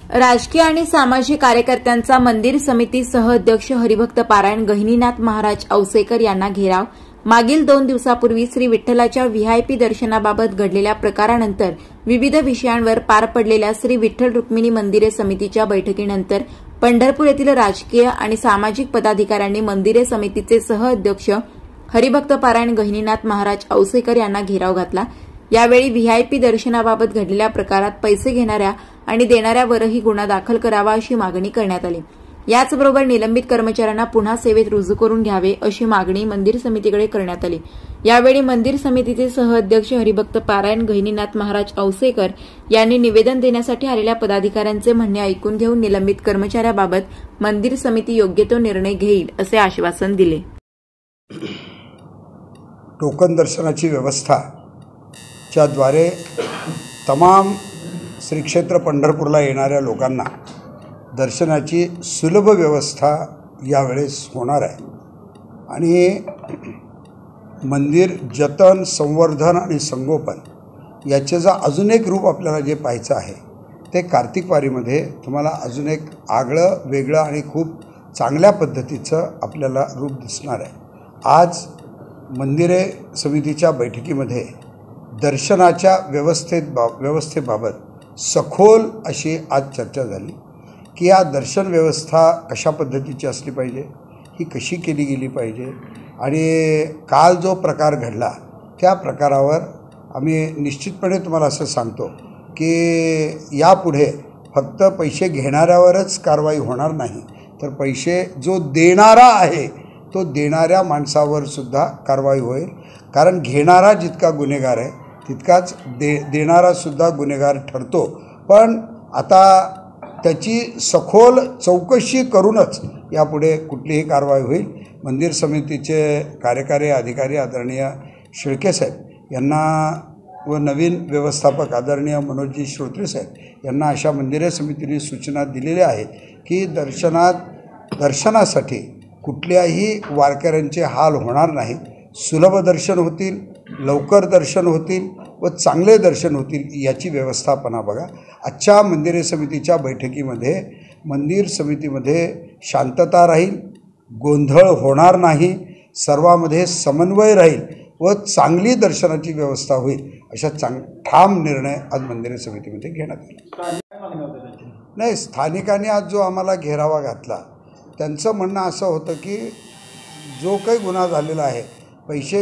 राजकीय आणि सामाजिक कार्यकर्त्यांचा मंदिर समिती सह अध्यक्ष हरिभक्त पारायण गहिनीनाथ महाराज औसेकर यांना घेराव। मागील 2 दिवसापूर्वी श्री विठ्ठलाच्या व्हीआयपी दर्शनाबाबत घडलेल्या प्रकारानंतर विविध विषयांवर पार पडलेल्या श्री विठ्ठल रुक्मिणी मंदिरे समितीच्या बैठकीनंतर पंढरपूर येथील राजकीय आणि सामाजिक पदाधिकाऱ्यांनी मंदिरे समितीचे सह अध्यक्ष हरिभक्त पारायण गहिनीनाथ महाराज औसेकर यांना घेराव घातला। यावेळी व्हीआयपी दर्शनाबाबत घडलेल्या प्रकारात पैसे घेणाऱ्या आणि देणाऱ्यावरही गुन्हा दाखल करावा अशी मागणी करण्यात आली। याचबरोबर निलंबित कर्मचाऱ्यांना पुन्हा सेवेत रुजू करून घ्यावे अशी मागणी मंदिर समितीकडे करण्यात आली। यावेळी मंदिर समितीचे सह अध्यक्ष हरिभक्त पारायण गहिनीनाथ महाराज औसेकर यांनी निवेदन देण्यासाठी आलेल्या पदाधिकाऱ्यांचे म्हणणे ऐकून घेऊन निलंबित कर्मचाऱ्याबाबत मंदिर समिती योग्य तो निर्णय घेईल असे आश्वासन दिले। टोकन दर्शनाची व्यवस्था च्याद्वारे तमाम श्री क्षेत्र पंढरपूरला येणाऱ्या लोकांना दर्शनाची सुलभ व्यवस्था यावेळेस होणार आहे आणि मंदिर जतन, संवर्धन आणि संगोपन याचे जर अजून एक रूप आपल्याला जे पाहायचं आहे ते कार्तिक वारीमध्ये तुम्हाला अजून एक आगळं वेगळं आणि खूप चांगल्या पद्धतीचं आपल्याला रूप दिसणार आहे। आज मंदिरे समितीच्या बैठकीमध्ये दर्शनाच्या व्यवस्थेबाबत सखोल अशी आज चर्चा झाली की या दर्शन व्यवस्था कशा पद्धतीची असली पाहिजे, ही कशी केली गेली पाहिजे आणि काल जो प्रकार घडला त्या प्रकारावर आम्ही निश्चितपणे तुम्हाला असं सांगतो की यापुढे फक्त पैसे घेणाऱ्यावरच कारवाई होणार नाही, तर पैसे जो देणारा आहे तो देणाऱ्या माणसावर सुद्धा कारवाई होईल। कारण घेणारा जितका गुन्हेगार आहे तितकाच देणारा सुद्धा गुन्हेगार ठरतो। पण आता त्याची सखोल चौकशी करूनच यापुढे कुठलीही कारवाई होईल। मंदिर समितीचे कार्यकारी अधिकारी आदरणीय शेळके साहेब यांना व नवीन व्यवस्थापक आदरणीय मनोजी श्रोत्रे साहेब यांना अशा मंदिरे समितीने सूचना दिलेल्या आहेत की दर्शनासाठी कुठल्याही वारकऱ्यांचे हाल होणार नाही, सुलभ दर्शन होतील, लवकर दर्शन होतील व चांगले दर्शन होतील याची व्यवस्थापना बघा। आजच्या मंदिरे समितीच्या बैठकीमध्ये मंदिर समितीमध्ये शांतता राहील, गोंधळ होणार नाही, सर्वांमध्ये समन्वय राहील व चांगली दर्शनाची व्यवस्था होईल अशा ठाम निर्णय आज मंदिरे समितीमध्ये घेण्यात आला। नाही, स्थानिकांनी आज जो आम्हाला घेरावा घातला त्यांचं म्हणणं असं होतं की जो काही गुन्हा झालेला आहे पैसे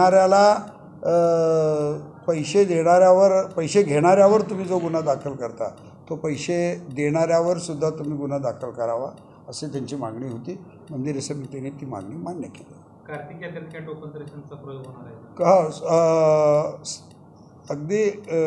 घेणाऱ्यावर तुम्ही जो गुन्हा दाखल करता तो पैसे देणाऱ्यावर सुद्धा तुम्ही गुन्हा दाखल करावा अशी त्यांची मागणी होती। मंदिर समितीने ती मागणी मान्य केली। कार्तिक यात्रेत काय टोकन दर्शनाचा प्रयोग होणार आहे का? अगदी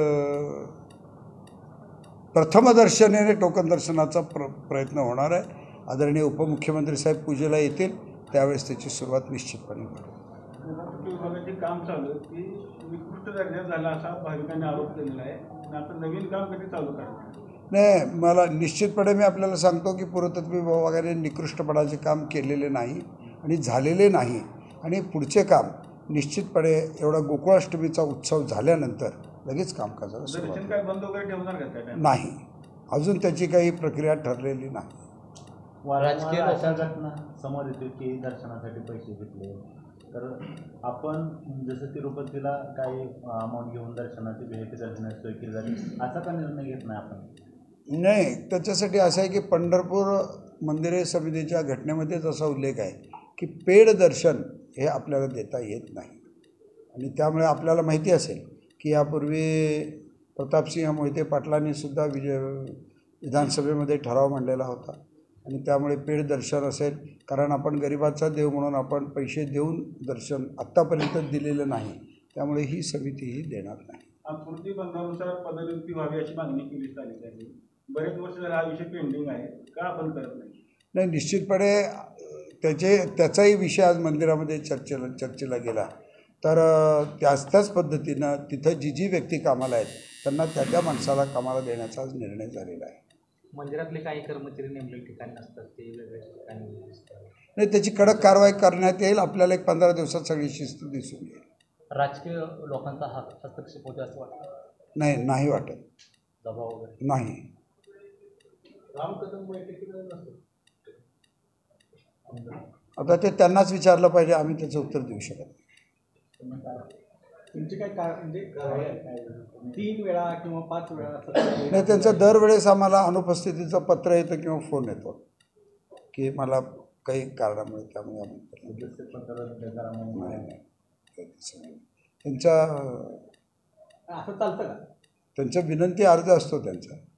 प्रथमदर्शनीने टोकन दर्शनाचा प्रयत्न होणार आहे। आदरणीय उपमुख्यमंत्री साहेब पूजेला येतील त्यावेळेस त्याची सुरुवात निश्चितपणे होईल। काम चालू की निकृष्ट दर्जा झाला असा भाविकांनी आरोप केलेला आहे, आता नवीन काम कधी चालू करणार? नाही, मला निश्चितपणे मी आपल्याला सांगतो की पुरातत्व विभागाने निकृष्टपणाचे काम केलेले नाही आणि झालेले नाही आणि पुढचे काम निश्चितपणे एवढा गोकुळाष्टमीचा उत्सव झाल्यानंतर लगेच कामकाजाला सुरुवात। काय बंद वगैरे ठेवणार का? नाही, अजून त्याची काही प्रक्रिया ठरलेली नाही। राजकीय अशा घटना समोर येते की दर्शनासाठी पैसे घेतले तर आपण जसं तिरुपतीला काही अमाऊंट घेऊन दर्शनाची व्हीआयपी दर्शनाची सोय केली जाते, असा का निर्णय घेत नाही आपण? नाही, त्याच्यासाठी असं आहे की पंढरपूर मंदिरे समितीच्या घटनेमध्येच असा उल्लेख आहे की पेड दर्शन हे आपल्याला देता येत नाही आणि त्यामुळे आपल्याला माहिती असेल की यापूर्वी प्रतापसिंह मोहिते पाटलांनी सुद्धा विधानसभेमध्ये ठराव मांडलेला होता आणि त्यामुळे पेड दर्शन असेल, कारण आपण गरिबाचा देव म्हणून आपण पैसे देऊन दर्शन आत्तापर्यंत दिलेलं नाही, त्यामुळे ही समितीही देणार नाही। कृती बंधानुसार पदनियुक्ती व्हावी अशी मागणी केली झाली आहे, बरेच वर्ष झाले हा विषय पेंडिंग आहे, का आपण करत नाही? नाही, निश्चितपणे त्याचाही विषय आज मंदिरामध्ये चर्चेला गेला, तर त्याच पद्धतीनं तिथं जी व्यक्ती कामाला आहेत त्यांना त्या माणसाला कामाला देण्याचा आज निर्णय झालेला आहे। मंदिरातले काही कर्मचारी नेमलेल्या ठिकाणी नसतात, ते वेगळ्या ठिकाणी नाही, त्याची कडक कारवाई करण्यात येईल। आपल्याला एक 15 दिवसात सगळी शिस्त दिसून येईल। राजकीय लोकांचा हस्तक्षेप होतो असं वाटतं? नाही वाटत, दबाव वगैरे नाही। राम कदम बैठकीला नसतो. आता ते त्यांनाच विचारलं पाहिजे, आम्ही त्याचं उत्तर देऊ शकत नाही. तुमचे काय म्हणजे 3 वेळा किंवा 5 वेळा असं नाही, त्यांचं दरवेळेस आम्हाला अनुपस्थितीचं पत्र येतं किंवा फोन येतो की मला काही कारणामुळे, त्यामुळे आम्ही नाही त्यांचा असं चालतं का? त्यांचा विनंती अर्ज असतो त्यांचा.